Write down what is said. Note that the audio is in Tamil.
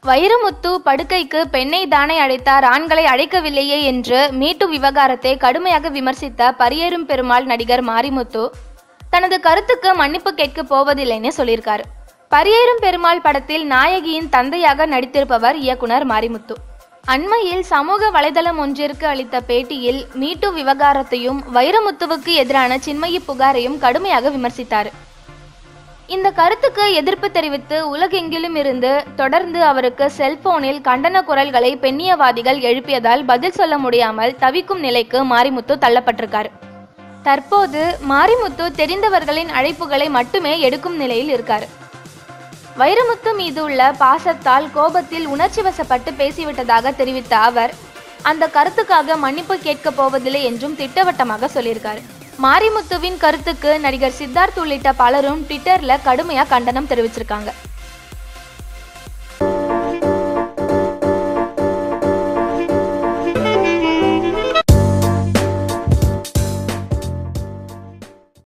வைரமுத்து படுக்கைக்கு பெண்ணை தானே அழைத்தார், ஆண்களை அழைக்கவில்லையே என்று மீட்டு விவகாரத்தை கடுமையாக விமர்சித்த பரியேறும் பெருமாள் நடிகர் மாரிமுத்து தனது கருத்துக்கு மன்னிப்பு கேட்க போவதில்லைன்னு சொல்லியிருக்காரு. பரியேறும் பெருமாள் படத்தில் நாயகியின் தந்தையாக நடித்திருப்பவர் இயக்குனர் மாரிமுத்து. அண்மையில் சமூக வலைதளம் ஒன்றிற்கு அளித்த பேட்டியில் மீட்டு விவகாரத்தையும் வைரமுத்துவுக்கு எதிரான சின்மயி புகாரையும் கடுமையாக விமர்சித்தார். இந்த கருத்துக்கு எதிர்ப்பு தெரிவித்து உலகெங்கிலும் இருந்து தொடர்ந்து அவருக்கு செல்போனில் கண்டன குரல்களை பெண்ணியவாதிகள் எழுப்பியதால் பதில் சொல்ல முடியாமல் தவிக்கும் நிலைக்கு மாரிமுத்து தள்ளப்பட்டிருக்காரு. தற்போது மாரிமுத்து தெரிந்தவர்களின் அழைப்புகளை மட்டுமே எடுக்கும் நிலையில் இருக்காரு. வைரமுத்து மீது உள்ள பாசத்தால் கோபத்தில் உணர்ச்சி வசப்பட்டு பேசிவிட்டதாக தெரிவித்த அவர் அந்த கருத்துக்காக மன்னிப்பு கேட்க போவதில்லை என்றும் திட்டவட்டமாக சொல்லியிருக்காரு. மாரிமுத்துவின் கருத்துக்கு நடிகர் சித்தார்த் உள்ளிட்ட பலரும் ட்விட்டர்ல கடுமையா கண்டனம் தெரிவிச்சிருக்காங்க.